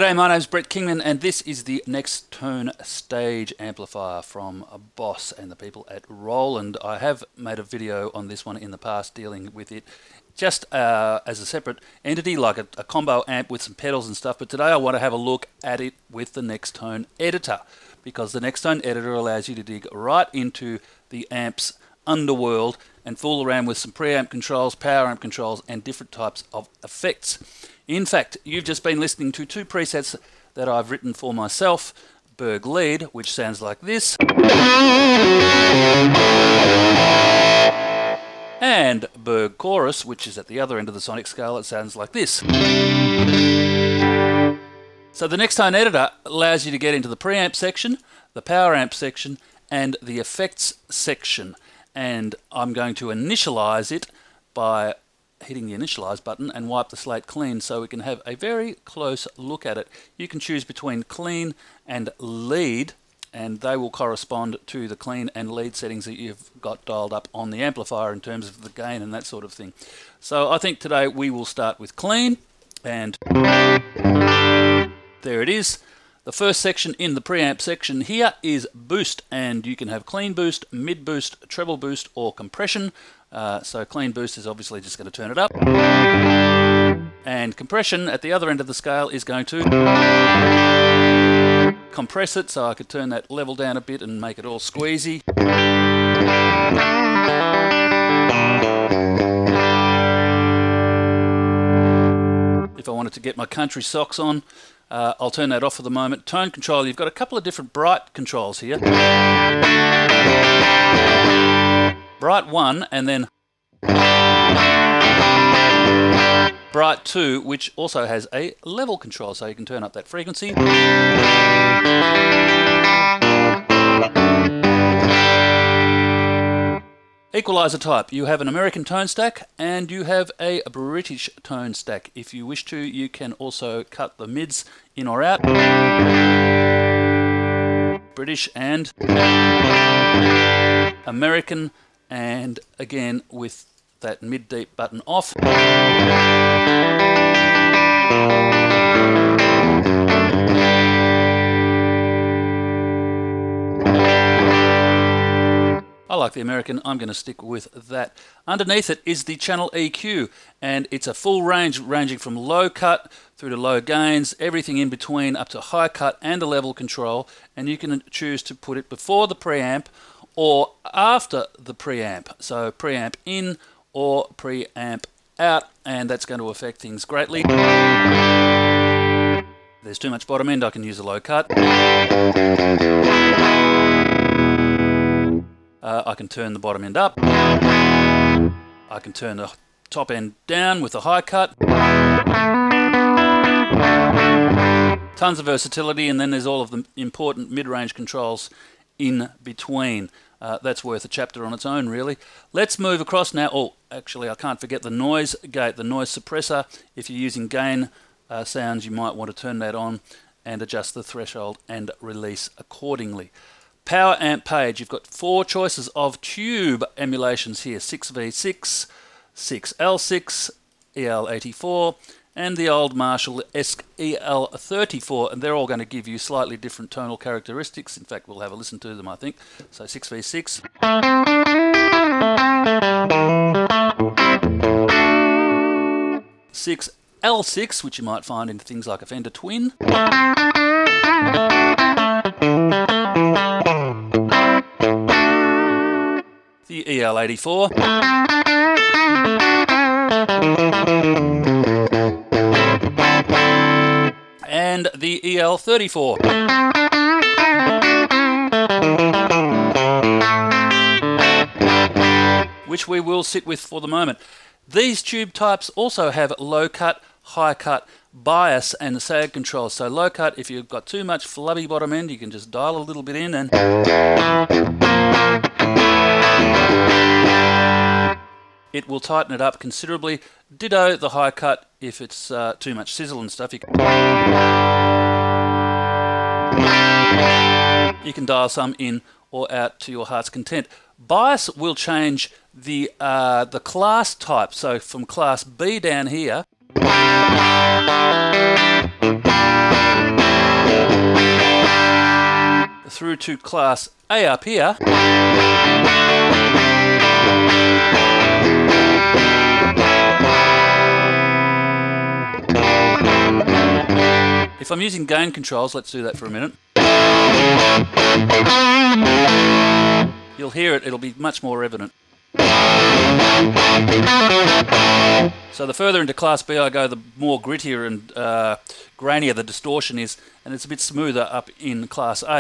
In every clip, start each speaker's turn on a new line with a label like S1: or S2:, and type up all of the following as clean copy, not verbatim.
S1: G'day, my name's Brett Kingman and this is the Nextone Stage amplifier from Boss and the people at Roland. I have made a video on this one in the past dealing with it just as a separate entity, like a combo amp with some pedals and stuff, but today I want to have a look at it with the Nextone Editor, because the Nextone Editor allows you to dig right into the amp's underworld and fool around with some preamp controls, power amp controls and different types of effects. In fact, you've just been listening to two presets that I've written for myself, Berg Lead, which sounds like this, and Berg Chorus, which is at the other end of the sonic scale. It sounds like this. So the Nextone Editor allows you to get into the preamp section, the power amp section and the effects section, and I'm going to initialize it by hitting the initialize button and wipe the slate clean so we can have a very close look at it. You can choose between clean and lead, and they will correspond to the clean and lead settings that you've got dialed up on the amplifier in terms of the gain and that sort of thing. So I think today we will start with clean, and there it is. The first section in the preamp section here is boost, and you can have clean boost, mid boost, treble boost or compression. So clean boost is obviously just going to turn it up, and compression at the other end of the scale is going to compress it, so I could turn that level down a bit and make it all squeezy. If I wanted to get my country socks on, I'll turn that off for the moment. Tone control, you've got a couple of different bright controls here. Bright 1 and then Bright 2, which also has a level control, so you can turn up that frequency. Equalizer type, you have an American tone stack and you have a British tone stack. If you wish to, you can also cut the mids in or out. British and American, and again with that mid-deep button off. I like the American, I'm going to stick with that. Underneath it is the channel EQ, and it's a full range ranging from low cut through to low gains, everything in between up to high cut and a level control, and you can choose to put it before the preamp or after the preamp. So preamp in or preamp out, and that's going to affect things greatly. There's too much bottom end, I can use a low cut. I can turn the bottom end up. I can turn the top end down with a high cut. Tons of versatility, and then there's all of the important mid-range controls in between. That's worth a chapter on its own, really. Let's move across now. Oh, actually, I can't forget the noise gate, the noise suppressor. If you're using gain sounds, you might want to turn that on and adjust the threshold and release accordingly. Power amp page, you've got 4 choices of tube emulations here: 6V6, 6L6, EL84, and the old Marshall-esque EL34, and they're all going to give you slightly different tonal characteristics. In fact, we'll have a listen to them, I think. So 6V6. 6L6, which you might find in things like a Fender Twin. The EL84. And the EL34. Which we will sit with for the moment. These tube types also have low cut, high cut, bias and sag controls. So low cut, if you've got too much flubby bottom end, you can just dial a little bit in and it will tighten it up considerably. Ditto the high cut if it's too much sizzle and stuff. You can dial some in or out to your heart's content. Bias will change the class type. So from class B down here through to class A up here. If I'm using gain controls, let's do that for a minute. You'll hear it, it'll be much more evident. So the further into class B I go, the more grittier and grainier the distortion is, and it's a bit smoother up in class A.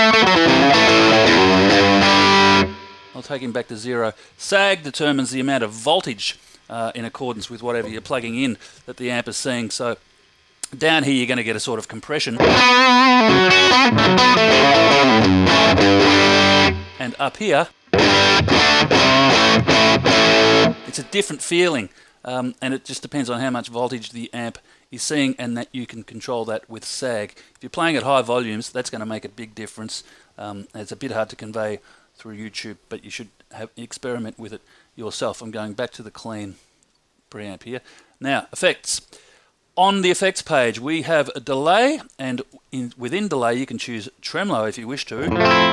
S1: I'll take him back to 0. Sag determines the amount of voltage in accordance with whatever you're plugging in that the amp is seeing. So down here you're going to get a sort of compression. And up here, it's a different feeling, and it just depends on how much voltage the amp is seeing, and that you can control that with sag. If you're playing at high volumes, that's going to make a big difference. It's a bit hard to convey through YouTube, but you should experiment with it yourself. I'm going back to the clean preamp here. Now, effects. On the effects page, we have a delay, and within delay you can choose tremolo if you wish to.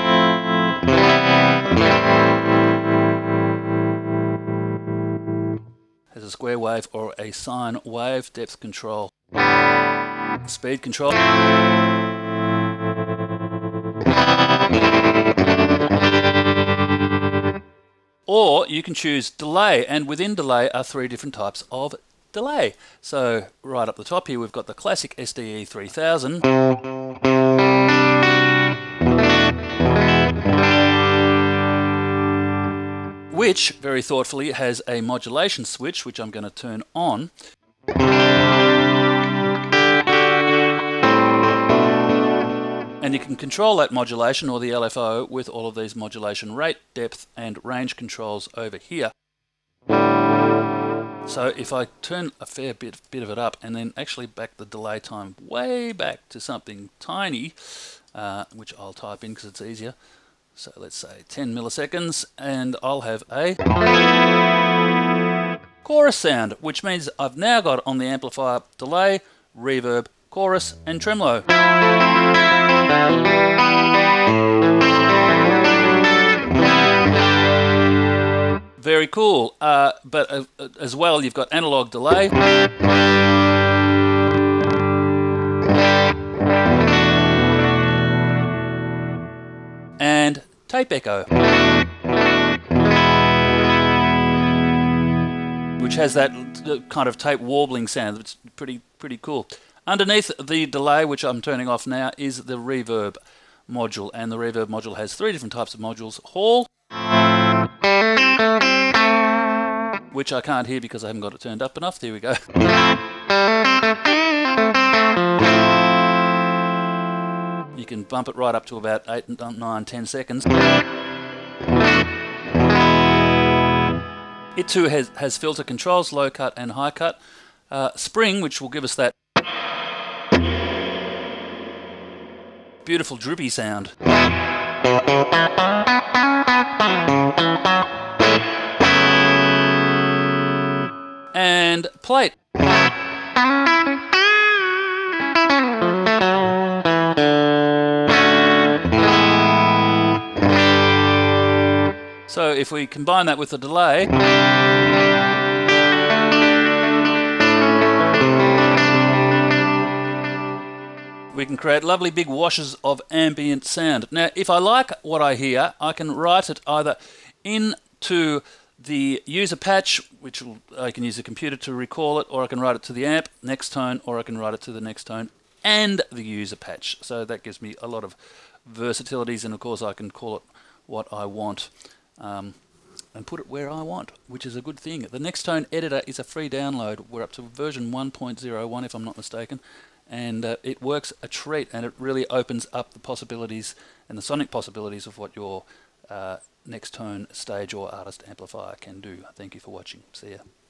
S1: Has a square wave or a sine wave, depth control, speed control. Or you can choose delay, and within delay are 3 different types of delay. So right up the top here we've got the classic SDE 3000, which very thoughtfully has a modulation switch, which I'm going to turn on. And you can control that modulation, or the LFO, with all of these modulation rate, depth and range controls over here. So if I turn a fair bit of it up and then actually back the delay time way back to something tiny, which I'll type in because it's easier. So let's say 10 milliseconds, and I'll have a chorus sound, which means I've now got on the amplifier delay, reverb, chorus and tremolo. Very cool, but as well you've got analog delay, and tape echo, which has that kind of tape warbling sound. It's pretty cool. Underneath the delay, which I'm turning off now, is the reverb module, and the reverb module has 3 different types of modules. Hall, which I can't hear because I haven't got it turned up enough. There we go. You can bump it right up to about 8, 9, 10 seconds. It too has filter controls, low cut and high cut. Spring, which will give us that beautiful droopy sound. And plate. So if we combine that with the delay, we can create lovely big washes of ambient sound. Now, if I like what I hear, I can write it either into the user patch, which I can use a computer to recall it, or I can write it to the amp, Nextone, or I can write it to the Nextone and the user patch. So that gives me a lot of versatilities, and of course I can call it what I want and put it where I want, which is a good thing. The Nextone Editor is a free download. We're up to version 1.01 if I'm not mistaken, and it works a treat, and it really opens up the possibilities and the sonic possibilities of what your Nextone Stage or Artist amplifier can do. Thank you for watching. See ya.